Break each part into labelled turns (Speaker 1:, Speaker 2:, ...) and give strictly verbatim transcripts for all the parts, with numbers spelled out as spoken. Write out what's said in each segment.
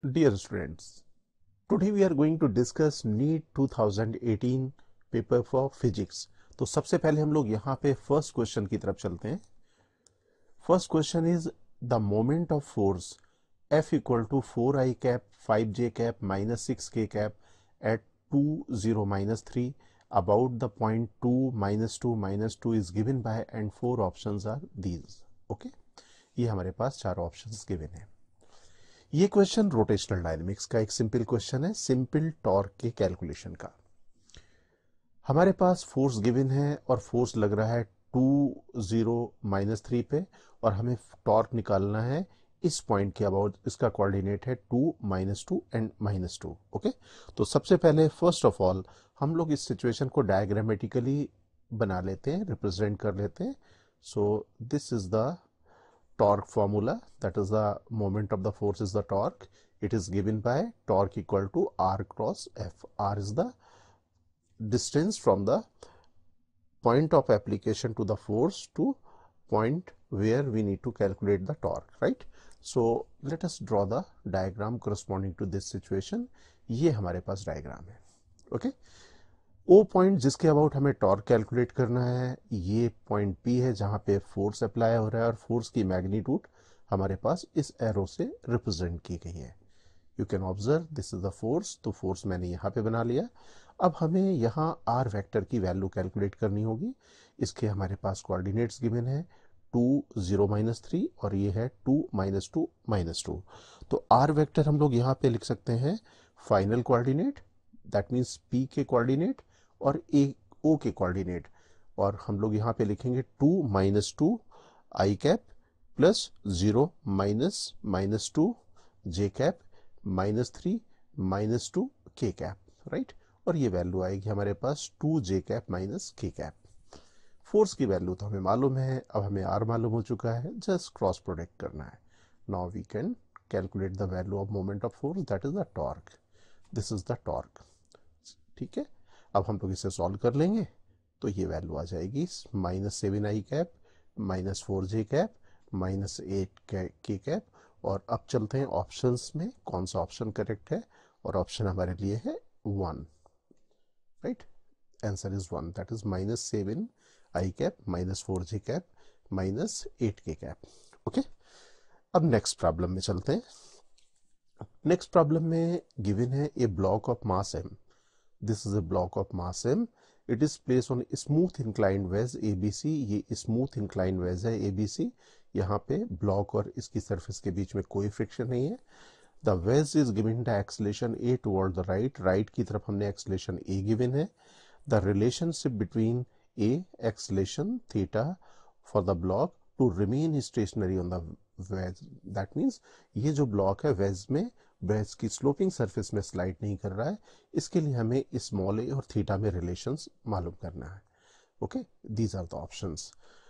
Speaker 1: Dear students, today we are going to discuss NEET twenty eighteen paper for physics. तो सबसे पहले हम लोग यहाँ पे फर्स्ट क्वेश्चन की तरफ चलते हैं। First question is the moment of force F equal to four i cap five j cap minus six k cap at two zero minus three about the point two minus two minus two is given by and four options are these. Okay, ये हमारे पास चार options given है। ये question rotational dynamics का एक simple question है, simple torque के calculation का। हमारे पास फोर्स गिवन है और फोर्स लग रहा है टू जीरो माइनस थ्री पे और हमें टॉर्क निकालना है इस पॉइंट के अबाउट। इसका कोऑर्डिनेट है two minus two and minus two. Okay, तो सबसे पहले फर्स्ट ऑफ ऑल हम लोग इस सिचुएशन को डायग्रामेटिकली बना लेते हैं, रिप्रेजेंट कर लेते हैं। So this is the torque formula, that is the moment of the force is the torque. It is given by torque equal to R cross F. R is the distance from the point of application to the force to point where we need to calculate the torque, right? So let us draw the diagram corresponding to this situation. ये हमारे पास diagram है। Okay, O point जिसके about हमें torque calculate करना है, ये point P है जहां पे फोर्स अप्लाई हो रहा है और फोर्स की मैग्नीट्यूड हमारे पास इस एरो से रिप्रेजेंट की गई है। You can observe this is the force. तो फोर्स मैंने यहाँ पे बना लिया। अब हमें यहाँ आर वेक्टर की वैल्यू कैलकुलेट करनी होगी। इसके हमारे पास कोऑर्डिनेट्स गिवन है टू जीरो माइनस थ्री और ये है two minus two minus two. तो आर वेक्टर हम लोग यहाँ पे लिख सकते हैं final coordinate, that means P के कोऑर्डिनेट और ए ओ के कोऑर्डिनेट, और हम लोग यहाँ पे लिखेंगे two minus two i cap plus zero minus minus two j cap minus three minus two k cap, right. और ये वैल्यू आएगी हमारे पास two j cap minus k cap. Force की वैल्यू तो हमें मालूम है, अब हमें आर मालूम हो चुका है, जस्ट क्रॉस प्रोडक्ट करना है। Now we can calculate the value of moment of force, that is the torque. This is the torque, ठीक है। अब हम लोग इसे सॉल्व कर लेंगे तो ये वैल्यू आ जाएगी minus seven i cap minus four j cap minus eight k cap. और अब चलते हैं ऑप्शंस में, कौन सा ऑप्शन करेक्ट है, और ऑप्शन हमारे लिए है one, right. Answer is one, that is minus seven i cap minus four j cap minus eight k cap. Okay, अब नेक्स्ट प्रॉब्लम में चलते हैं। नेक्स्ट प्रॉब्लम में गिवन है a block of mass m. This is a block of mass m. It is placed on smooth inclined wedge A B C. ये smooth inclined wedge है A B C। यहाँ पे block और इसकी surface के बीच में कोई फ्रिक्शन नहीं है। The wedge is given the acceleration A toward the right. Right right की तरफ हमने acceleration A given है। The relationship between A acceleration theta for the block to remain stationary on the wedge. That means ये जो block है wedge में, veg की sloping surface में स्लाइड नहीं कर रहा है, इसके लिए हमें स्मॉल ए और थीटा में रिलेशंस मालूम करना है। Okay, these are the options.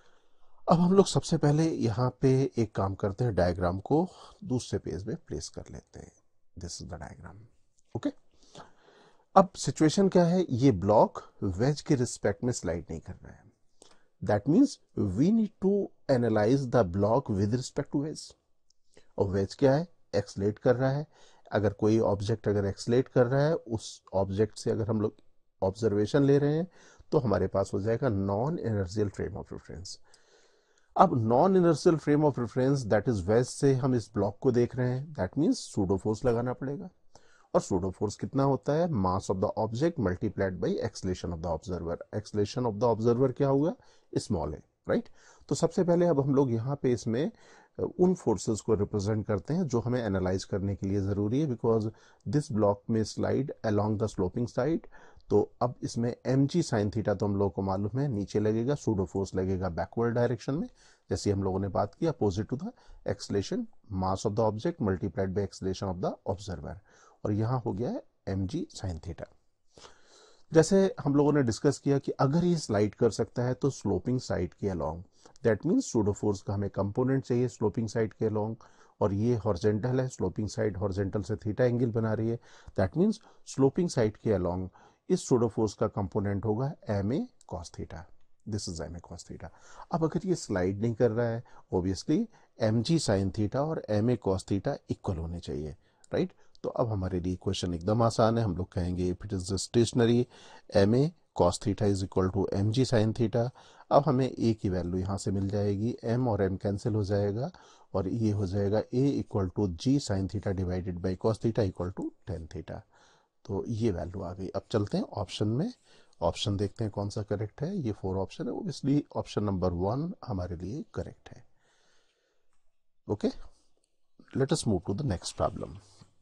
Speaker 1: अब हम लोग सबसे पहले यहाँ पे एक काम करते हैं, डायग्राम को दूसरे पेज में प्लेस कर लेते हैं। This is the diagram. Okay, अब सिचुएशन क्या है, ये ब्लॉक वेज के रिस्पेक्ट में स्लाइड नहीं कर रहा है। That means we need to analyse the block with respect to wedge. और वेज क्या है, एक्सलेट कर रहा है। अगर कोई ऑब्जेक्ट अगर एक्सलेट कर रहा है, उस ऑब्जेक्ट से अगर हम लोग ऑब्जर्वेशन ले रहे हैं तो हमारे पास हो जाएगा non inertial frame of reference. अब non inertial frame of reference that is wedge से हम इस ब्लॉक को देख रहे हैं, दैट मीन्स सूडो फोर्स लगाना पड़ेगा। और सूडो फोर्स कितना होता है, mass of the object multiplied by acceleration of the observer. Acceleration of the observer क्या होगा, स्मॉल है, राइट। तो सबसे पहले अब हम लोग यहाँ पे इसमें उन फोर्सेस को रिप्रेजेंट करते हैं जो हमें एनालाइज करने के लिए जरूरी है, because this block may slide along the sloping side. तो अब इसमें एम जी साइन थीटा तो हम लोगों को मालूम है नीचे लगेगा, सूडो फोर्स लगेगा बैकवर्ड डायरेक्शन में, जैसे हम लोगों ने बात की opposite to the acceleration mass of the object multiplied by acceleration of the observer. और यहाँ हो गया है एम जी साइन थीटा। जैसे हम लोगों ने डिस्कस किया कि अगर ये स्लाइड कर सकता है तो स्लोपिंग साइड के along, that means pseudo force का हमें कंपोनेंट चाहिए स्लोपिंग साइड के अलोंग, और ये हॉरिजॉन्टल है, स्लोपिंग साइड हॉरिजॉन्टल से थीटा एंगल बना रही है, दैट मीन्स स्लोपिंग साइड के अलोंग इस सूडो फोर्स का कंपोनेंट होगा m a cos theta. This is m a cos theta. अब अगर ये स्लाइड नहीं कर रहा है, obviously m g sine theta और m a cos theta equal होने चाहिए, राइट। तो अब हमारे लिए क्वेश्चन एकदम आसान है, हम लोग कहेंगे if it is stationary m a cos theta is equal to m g sine theta. अब हमें ए की वैल्यू यहाँ से मिल जाएगी, एम और एम कैंसिल हो जाएगा और ये हो जाएगा a equal to g sine theta divided by cos theta equal to tan theta. तो ये वैल्यू आ गई। अब चलते हैं ऑप्शन में, ऑप्शन देखते हैं कौन सा करेक्ट है। ये फोर ऑप्शन है, ओब्वियसली ऑप्शन नंबर वन हमारे लिए करेक्ट है। Okay, let us move to the next problem.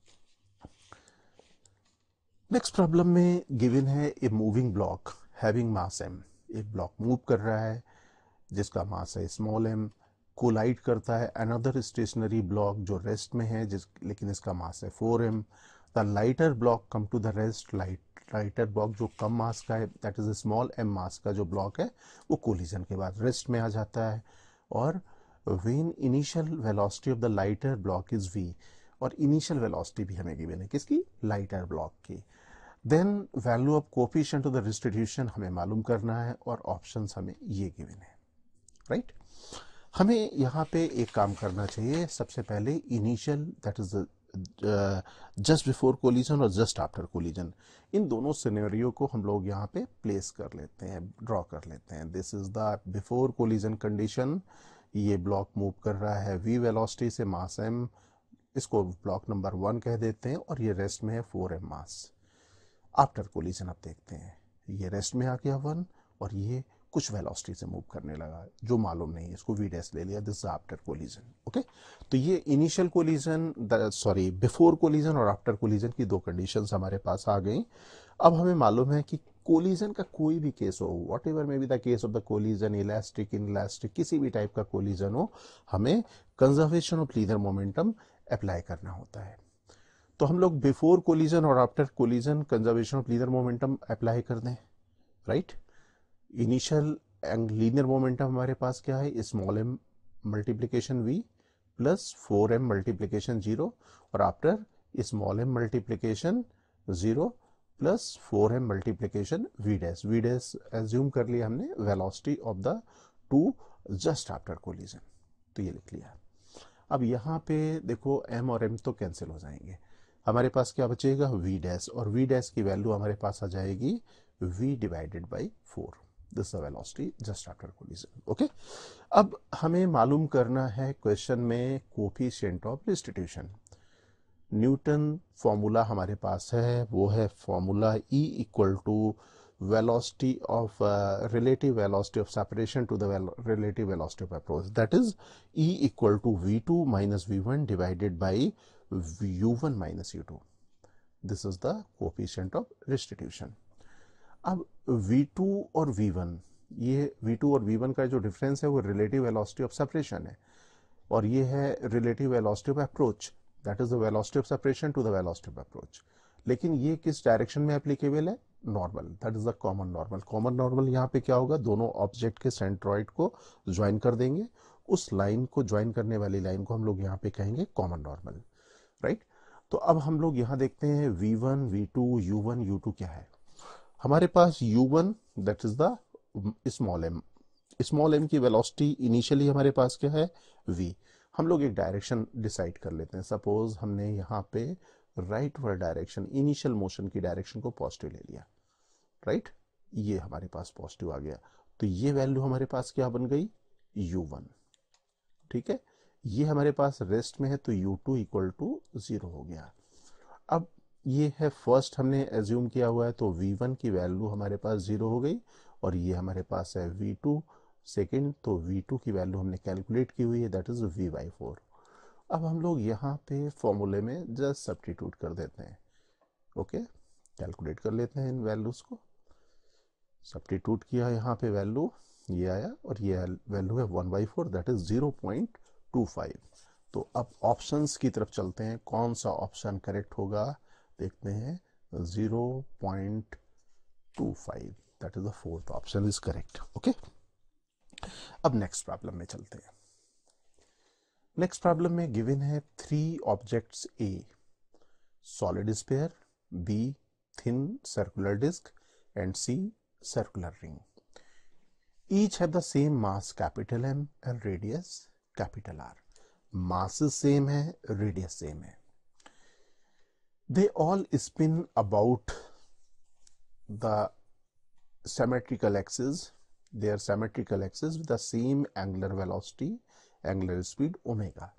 Speaker 1: Next problem में गिवन है a moving block having mass m. एक ब्लॉक मूव कर रहा है जिसका मास है स्मॉल एम, कोलाइड करता है अनदर स्टेशनरी ब्लॉक जो रेस्ट में है जिस लेकिन इसका मास है four m. The lighter block come to the rest, light lighter block जो कम मास का है that is small m mass का जो ब्लॉक है वो कोलिजन के बाद रेस्ट में आ जाता है। और when initial velocity of the lighter block is v, और इनिशियल वेलोसिटी भी हमें गिवन है किसकी, लाइटर ब्लॉक की। Then value of coefficient of the distribution हमें मालूम करना है और ऑप्शंस हमें ये गिवन है, राइट right? हमें यहाँ पे एक काम करना चाहिए, सबसे पहले initial that is just before collision और जस्ट आफ्टर कोलिजन, इन दोनों सिनेरियो को हम लोग यहाँ पे प्लेस कर लेते हैं, ड्रॉ कर लेते हैं। This is the before collision condition, ये ब्लॉक मूव कर रहा है वी वेलोसिटी से मास एम, इसको ब्लॉक नंबर वन कह देते हैं और ये रेस्ट में है four m mass. After collision अब देखते हैं, ये रेस्ट में आ गया वन और ये कुछ वेलोसिटी से मूव करने लगा जो मालूम नहीं है, इसको वी डैश ले लिया, दिस आफ्टर कोलिजन। ओके, तो ये initial collision sorry before collision और आफ्टर कोलिजन की दो कंडीशंस हमारे पास आ गई। अब हमें मालूम है कि कोलिजन का कोई भी केस हो, whatever may be the case of the collision, elastic inelastic किसी भी टाइप का कोलिजन हो, हमें conservation of linear momentum apply करना होता है। तो हम लोग बिफोर कोलिजन और after collision conservation of linear momentum apply कर दें, राइट। इनिशियल लीनियर मोमेंटम हमारे पास क्या है, small m multiplication v plus four m multiplication zero, और after small m multiplication zero plus four m multiplication v dash. V dash assume कर लिया हमने velocity of the two just after collision, तो ये लिख लिया। अब यहाँ पे देखो एम और एम तो कैंसिल हो जाएंगे, हमारे पास क्या बचेगा वी डैश, और वी डैश की वैल्यू हमारे पास आ जाएगी v divided by four, this the velocity just after collision. Okay, अब हमें मालूम करना है क्वेश्चन में coefficient of distribution. Newton formula हमारे पास है, वो है formula E equal to velocity of uh, relative velocity of separation to the vel relative velocity of approach, that is E equal to v two minus v one divided by u one minus u two. This is the coefficient of restitution. अब v two और v one, ये v two और v one का जो difference है वो relative velocity of separation है, और ये है relative velocity of approach, that is the velocity of separation to the velocity of approach. लेकिन ये किस डायरेक्शन में एप्लीकेबल है, normal, that is the common normal. Common normal यहाँ पे क्या होगा, दोनों ऑब्जेक्ट के सेंट्रॉइड को ज्वाइन कर देंगे, उस लाइन को ज्वाइन करने वाली लाइन को हम लोग यहाँ पे कहेंगे कॉमन नॉर्मल, राइट। तो अब हम लोग यहाँ देखते हैं v one v two u one u two क्या है। हमारे पास u one that is the small m, small m की वेलोसिटी इनिशियली हमारे पास क्या है v। हम लोग एक डायरेक्शन डिसाइड कर लेते हैं, सपोज हमने यहाँ पे rightward direction, initial motion की डायरेक्शन को पॉजिटिव ले लिया, राइट right? ये हमारे पास पॉजिटिव आ गया, तो ये वैल्यू हमारे पास क्या बन गई यू वन, ठीक है। ये हमारे पास रेस्ट में है तो u two equal to zero हो गया। अब ये है फर्स्ट हमने एज्यूम किया हुआ है, तो वी वन की वैल्यू हमारे पास जीरो हो गई, और ये हमारे पास है वी टू सेकेंड, तो वी टू की वैल्यू हमने कैलकुलेट की हुई है, that is v by four. अब हम लोग यहाँ पे फॉर्मूले में जस्ट सब्स्टिट्यूट कर देते हैं, ओके okay? कैलकुलेट कर लेते हैं इन वैल्यूज को, सब्स्टिट्यूट किया यहाँ पे वैल्यू ये आया, और ये वैल्यू है one by four, that is zero point two five. तो अब ऑप्शंस की तरफ चलते हैं, कौन सा ऑप्शन करेक्ट होगा देखते हैं, zero point two five, that is the fourth option is correct. Okay, अब नेक्स्ट प्रॉब्लम में चलते हैं। नेक्स्ट प्रॉब्लम में गिवन है three objects, a solid sphere, b thin circular disc, and c circular ring. Each have the same mass capital M and radius capital R. Masses same है, radius same है। they all spin about the symmetrical axis, their symmetrical axis with the same angular velocity, angular speed omega.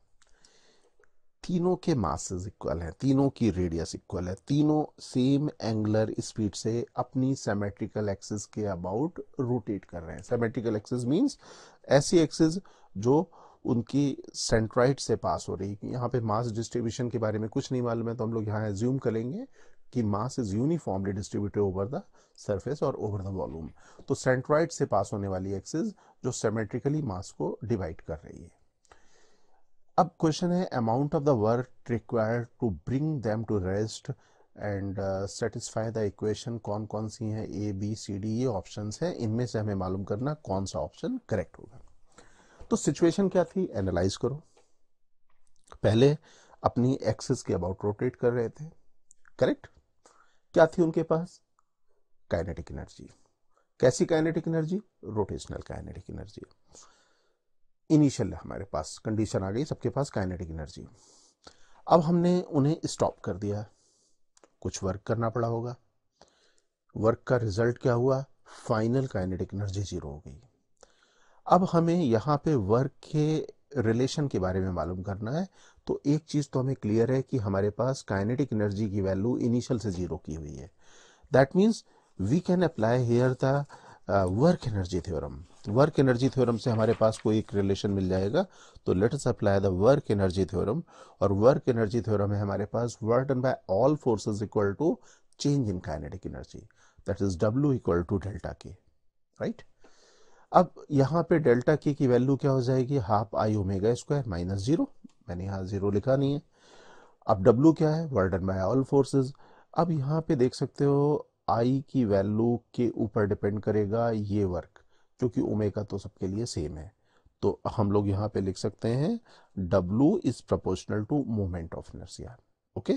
Speaker 1: तीनों के masses equal हैं, तीनों की radius equal है, तीनों same angular speed से अपनी सिमेट्रिकल एक्सिस के अबाउट रोटेट कर रहे हैं। सिमेट्रिकल एक्सिस मींस ऐसी एक्सिस जो उनकी सेंट्राइड से पास हो रही है। यहाँ पे मास डिस्ट्रीब्यूशन के बारे में कुछ नहीं मालूम है, तो हम लोग यहाँ एज्यूम करेंगे कि mass is uniformly distributed over the surface और ओवर द वॉल्यूम। तो सेंट्राइड से पास होने वाली एक्सिस जो सिमेट्रिकली मास को डिवाइड कर रही है। अब क्वेश्चन है amount of the work required to bring them to rest and satisfy the equation. कौन कौन सी हैं, ए बी सी डी, ये ऑप्शंस हैं, इनमें से हमें मालूम करना कौन सा ऑप्शन करेक्ट होगा। तो सिचुएशन क्या थी, एनालाइज करो। पहले अपनी एक्सिस के अबाउट रोटेट कर रहे थे, करेक्ट। क्या थी उनके पास, काइनेटिक एनर्जी। कैसी kinetic energy, rotational kinetic energy. Initial हमारे पास कंडीशन आ गई, सबके पास काइनेटिक एनर्जी। अब हमने उन्हें स्टॉप कर दिया, कुछ वर्क करना पड़ा होगा। वर्क का रिजल्ट क्या हुआ, फाइनल काइनेटिक एनर्जी जीरो हो गई। अब हमें यहाँ पे वर्क के रिलेशन के बारे में मालूम करना है। तो एक चीज तो हमें क्लियर है कि हमारे पास काइनेटिक एनर्जी की वैल्यू इनिशियल से जीरो की हुई है। That means we can apply here the work energy theorem. Work energy theorem से हमारे पास कोई एक रिलेशन मिल जाएगा। तो let us apply the work energy theorem. और वर्क एनर्जी थ्योरम है हमारे पास work done by all forces equal to change in kinetic energy, that is डब्ल्यू equal to delta k, right. अब यहाँ पे डेल्टा के की वैल्यू क्या हो जाएगी, half I omega square minus zero. मैंने यहाँ जीरो लिखा नहीं है। अब डब्ल्यू क्या है, work done by all forces. अब यहाँ पे देख सकते हो आई की वैल्यू के ऊपर डिपेंड करेगा ये वर्क, क्योंकि ओमेगा तो सबके लिए सेम है। तो हम लोग यहाँ पे लिख सकते हैं W is proportional to moment of inertia. Okay,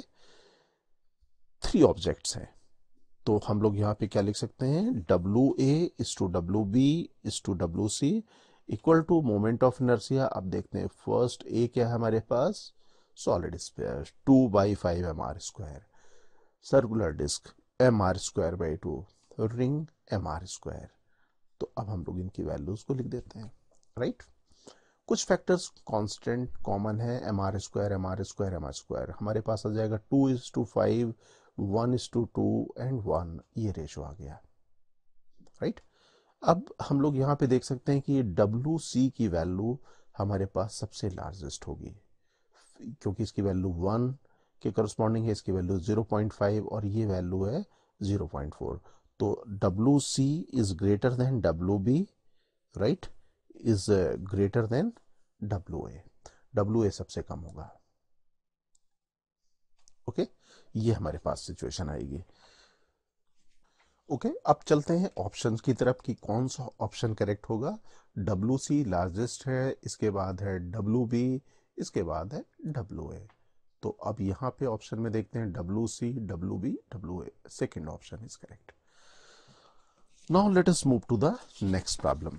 Speaker 1: three objects हैं, तो हम लोग यहाँ पे क्या लिख सकते हैं, W A is to W B is to W C equal to moment of inertia. अब देखते हैं फर्स्ट ए क्या है हमारे पास, solid sphere two by five M R square, circular disc M are square by two, ring M are square. तो अब हम लोग इनकी वैल्यूज को लिख देते हैं, राइट। कुछ फैक्टर्स कांस्टेंट कॉमन है, m are square m are square m are square. हमारे पास आ जाएगा two is to five, one is to two and one, ये रेशो आ गया, राइट। अब हम लोग यहाँ पे देख सकते हैं कि डब्ल्यू सी की वैल्यू हमारे पास सबसे लार्जेस्ट होगी, क्योंकि इसकी वैल्यू वन के करस्पॉन्डिंग है, इसकी वैल्यू जीरो पॉइंट फाइव और ये वैल्यू है जीरो पॉइंट फोर। तो W C is greater than W B, right, is greater than W A. W A सबसे कम होगा, ओके okay? ये हमारे पास सिचुएशन आएगी। Okay okay? अब चलते हैं ऑप्शंस की तरफ कि कौन सा ऑप्शन करेक्ट होगा। डब्ल्यू सी लार्जेस्ट है, इसके बाद है डब्ल्यू बी, इसके बाद है डब्ल्यू ए। तो अब यहाँ पे ऑप्शन में देखते हैं W C, W B, W A, second option is correct. Now let us move to the next problem.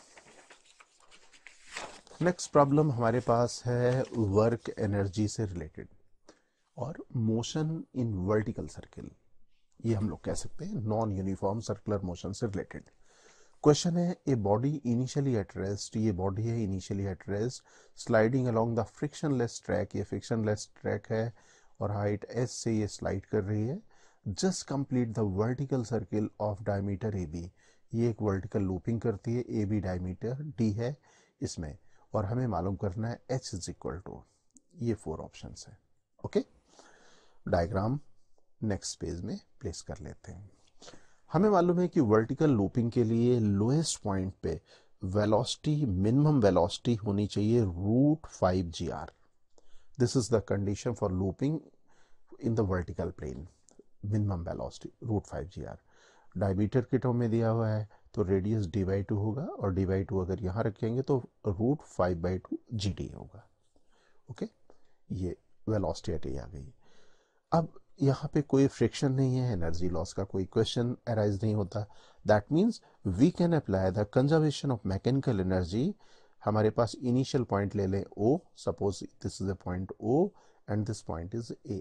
Speaker 1: Next problem हमारे पास है वर्क एनर्जी से रिलेटेड और मोशन इन वर्टिकल सर्किल, ये हम लोग कह सकते हैं नॉन यूनिफॉर्म सर्कुलर मोशन से रिलेटेड। क्वेश्चन है a body initially at rest, ये बॉडी है initially at rest, sliding along the frictionless track, ये फ्रिक्शनलेस ट्रैक है और हाइट एस से ये स्लाइड कर रही है। Just complete the vertical circle of diameter a b, ये एक वर्टिकल लूपिंग करती है, ए बी डायमीटर डी है इसमें, और हमें मालूम करना है एच इज इक्वल टू, ये फोर ऑप्शंस है। ओके, डायग्राम नेक्स्ट पेज में प्लेस कर लेते हैं। हमें मालूम है कि वर्टिकल लूपिंग के लिए लोएस्ट पॉइंट पे वेलोसिटी, मिनिमम वेलोसिटी होनी चाहिए root five g r. This is the condition for looping in the vertical plane, minimum velocity root five g r. Diameter के टर्म में दिया हुआ है तो रेडियस डी बाई टू होगा, और डी बाई टू अगर यहाँ रखेंगे तो root five by two g d होगा। ओके, ये वेलोसिटी एट ए आ गई। अब यहाँ पे कोई फ्रिक्शन नहीं है, एनर्जी लॉस का कोई क्वेश्चन अराइज नहीं होता। That means we can apply the conservation of mechanical energy. हमारे पास इनिशियल पॉइंट ले लें O, suppose this is a point O and this point is A।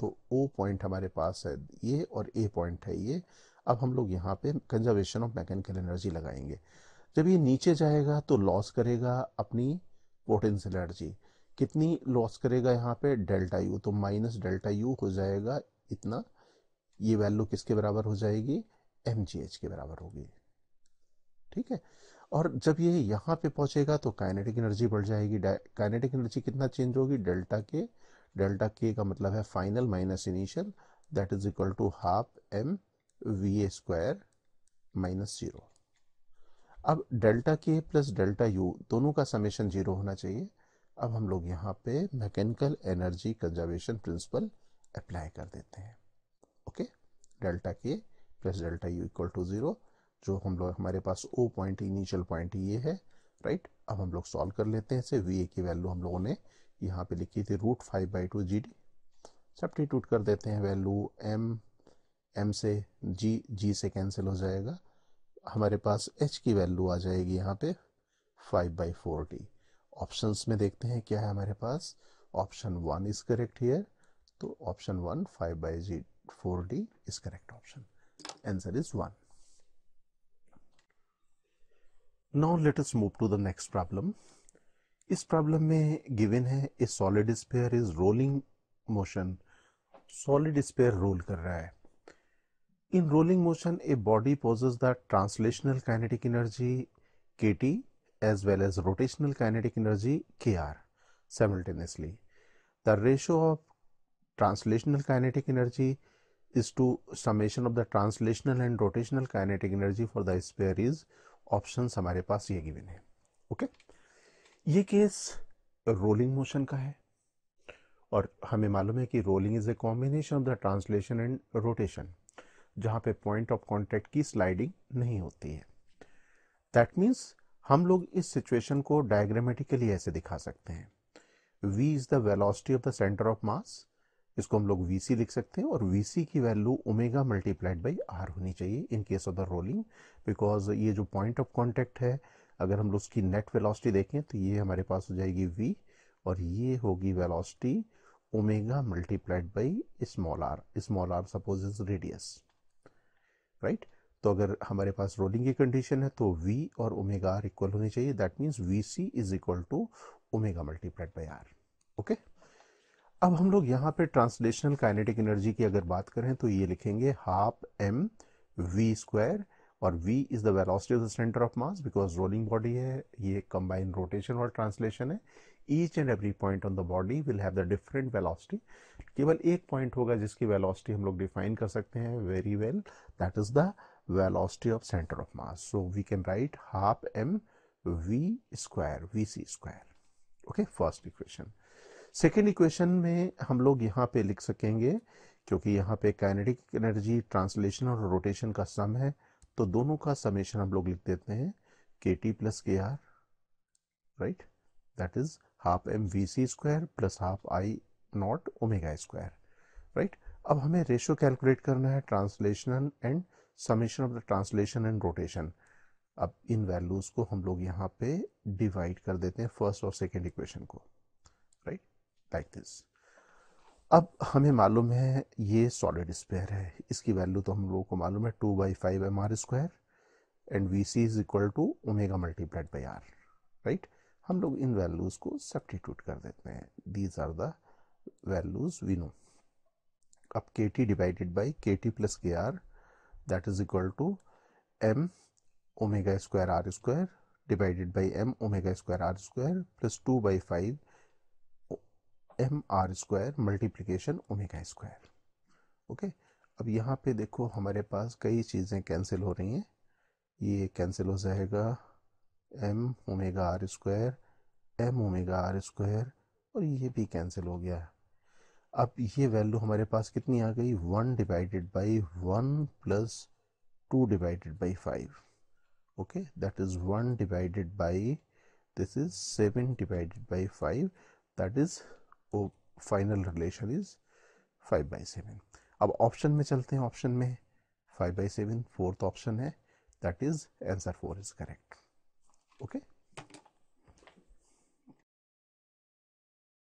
Speaker 1: तो O पॉइंट हमारे पास है ये और A पॉइंट है ये। अब हम लोग यहाँ पे कंजर्वेशन ऑफ मैकेनिकल एनर्जी लगाएंगे। जब ये नीचे जाएगा तो लॉस करेगा अपनी पोटेंशियल एनर्जी। कितनी लॉस करेगा यहाँ पे? Delta u. तो माइनस डेल्टा यू हो जाएगा इतना। ये वैल्यू किसके बराबर हो जाएगी? एम जी एच के बराबर होगी। ठीक है। और जब ये यहाँ पे पहुंचेगा तो काइनेटिक एनर्जी बढ़ जाएगी। काइनेटिक एनर्जी कितना चेंज होगी? Delta k. डेल्टा के का मतलब है final minus initial, that is equal to half m v a square minus zero. अब delta k plus delta u दोनों का समेशन जीरो होना चाहिए। अब हम लोग यहाँ पे mechanical energy conservation principle apply कर देते हैं। Okay, delta k plus delta u equal to zero. जो हम लोग हमारे पास ओ पॉइंट इनिशियल पॉइंट ये है, राइट। अब हम लोग सॉल्व कर लेते हैं इसे। वी ए की वैल्यू हम लोगों ने यहाँ पे लिखी थी root five by two g d. Substitute कर देते हैं वैल्यू। एम एम से जी, जी से कैंसिल हो जाएगा। हमारे पास एच की वैल्यू आ जाएगी यहाँ पे five by four d. Options में देखते हैं क्या है हमारे पास। Option one is correct here. तो option one five by g four d is correct option. Answer is one. Now let us move to the next problem. इस problem में गिवन है a solid sphere is rolling motion. Solid sphere roll कर रहा है। In rolling motion, a body possesses the translational kinetic energy K T as well as rotational kinetic energy K R simultaneously. The ratio of translational kinetic energy is to summation of the translational and rotational kinetic energy for the sphere is options हमारे पास ये given है। Okay, ये case rolling motion का है और हमें मालूम है कि rolling is a combination of the translation and rotation, जहां पे पॉइंट ऑफ कांटेक्ट की स्लाइडिंग नहीं होती है। दैट मीन्स हम लोग इस सिचुएशन को डायग्रामेटिकली ऐसे दिखा सकते हैं। v is the velocity of the centre of mass, इसको हम लोग vc लिख सकते हैं और vc की value omega multiplied by r होनी चाहिए in case of the rolling, because ये जो पॉइंट ऑफ कांटेक्ट है अगर हम लोग उसकी नेट वेलोसिटी देखें तो ये हमारे पास हो जाएगी v और ये होगी velocity omega multiplied by small r. Small r suppose is radius, right. तो अगर हमारे पास रोलिंग की कंडीशन है तो v और ओमेगा आर इक्वल होनी चाहिए। That means vc is equal to omega multiplied by r. Okay, अब हम लोग यहाँ पे ट्रांसलेशनल काइनेटिक एनर्जी की अगर बात करें तो ये लिखेंगे हाफ एम वी स्क्वायर और v is the velocity of the centre of mass, because rolling body है, ये कंबाइन रोटेशन और ट्रांसलेशन है। Each and every point on the body will have the different velocity. केवल एक point होगा जिसकी velocity हम लोग डिफाइन कर सकते हैं very well, that is the velocity of centre of mass. So we can write half m v square v c square. Okay, first equation. Second equation में हम लोग यहाँ पे लिख सकेंगे, क्योंकि यहाँ पे काइनेटिक एनर्जी ट्रांसलेशन और रोटेशन का सम है, तो दोनों का समेशन हम लोग लिख देते हैं k t plus k r, right. That is half m v c square plus half I naught omega square, right. अब हमें रेशियो कैलकुलेट करना है translational and summation of the translation and rotation. अब इन वैल्यूज को हम लोग यहाँ पे डिवाइड कर देते हैं फर्स्ट और सेकेंड इक्वेशन को, राइट, लाइक दिस। अब हमें मालूम है ये सॉलिड स्फीयर है, इसकी वैल्यू तो हम लोगों को मालूम है two by five M R square and v c is equal to omega multiplied by r, right. हम लोग इन वैल्यूज को सब्स्टिट्यूट कर देते हैं। These are the values we know. अब k t divided by k t plus k r that is equal to m omega square r square divided by m omega square r square plus two by five M R square multiplication omega square. Okay, अब यहाँ पे देखो हमारे पास कई चीज़ें cancel हो रही हैं। ये कैंसिल हो जाएगा m omega r square, m omega r square और ये भी कैंसिल हो गया। अब ये वैल्यू हमारे पास कितनी आ गई, one divided by one plus two divided by five. Okay, that is one divided by this is seven divided by five, that is final relation is five by seven. अब option में चलते हैं। Option में five by seven fourth option है, that is answer four is correct. Okay.